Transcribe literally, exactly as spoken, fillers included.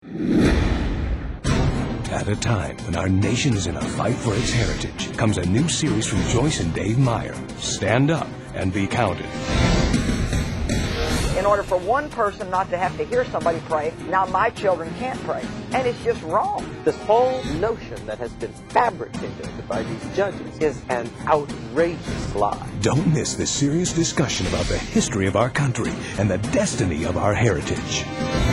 At a time when our nation is in a fight for its heritage, comes a new series from Joyce and Dave Meyer. Stand up and be counted. In order for one person not to have to hear somebody pray, now my children can't pray. And it's just wrong. This whole notion that has been fabricated by these judges is an outrageous lie. Don't miss this serious discussion about the history of our country and the destiny of our heritage.